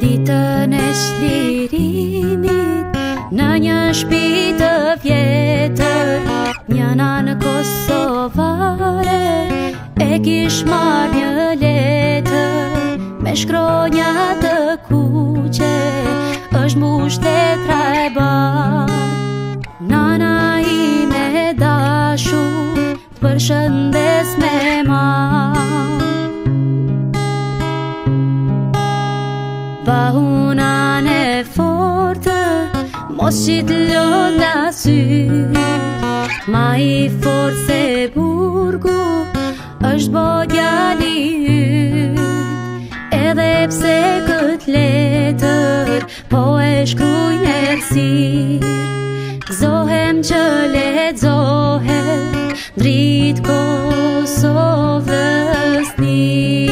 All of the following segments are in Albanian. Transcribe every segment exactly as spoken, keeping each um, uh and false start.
Ditën e shlirimit në një shtëpi të vjetër, njëna në Kosovare e kish marrë një letër me shkronja të kuqe, është mbush letra e bar. Nana ime dashur përshëndes me marr. Bahunan e fortë, mos që t'lon nga sy, ma i fort se burgu është bo djali yt. Edhe pse kët letër po e shkruj nërsir, gëzohem që lexohet dritë Kosovës mirë.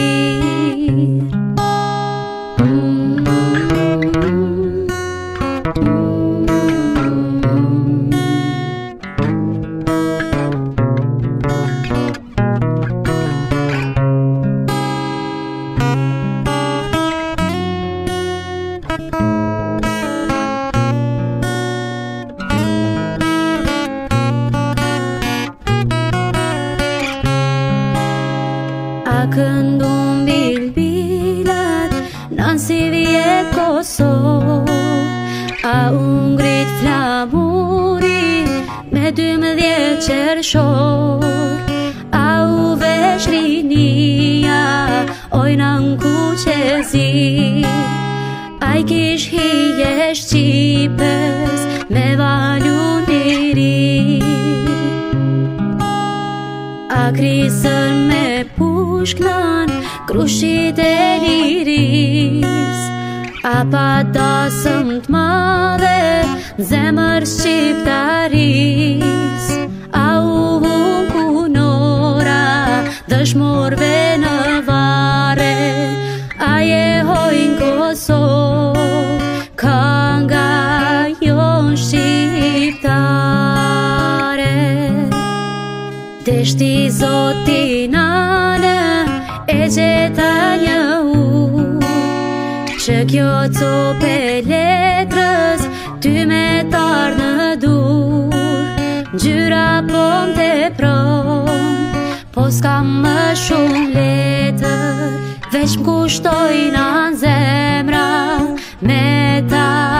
A këndun bilbilat, nën si vjet Kosovë, a ungrit flamuri me dymdhjetë qershor, a u vesh rinia ojna n'kuqezi, a i kish hije Shqipës me valun i ri, a krisën me pushknan krushit e liris, a pa dasëm t'madhe zemër shqiptaris, a u hun punora dëshmorve në vare, a je hojnë Kosovë kanga jon shqiptare. Deshti zoti nane e gjeta një ur, që kjo cope letrës ty me tarë në dur. Gjyra po m'te prom, po s'kam më shumë letër, veç m'kushtojnë anë zemra me ta.